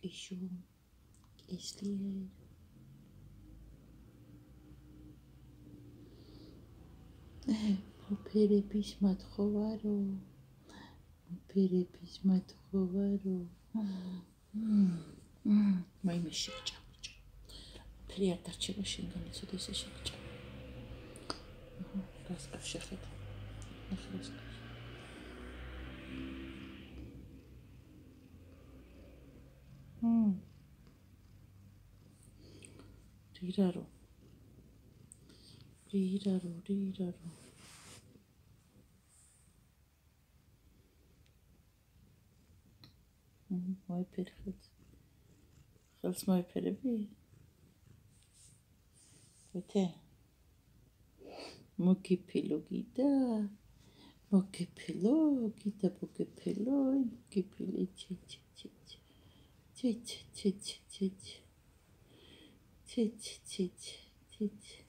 იშում, ისლიერ. მოფერების მათხოვარო, მოფერების მათხოვარო. მაიმე შეჭამჭა. ფერი არ დარჩება შენგან, იცოდი ესე შეჭა. გასკაფ შეხედა. ნახე. რირარო. მოიფერე ხელს. ხელს მოიფერები? გეთე? მოგიფილო გიდა? მოგიფილო? გიდა მოგიფილო? მოგიფილე ჩეჩ.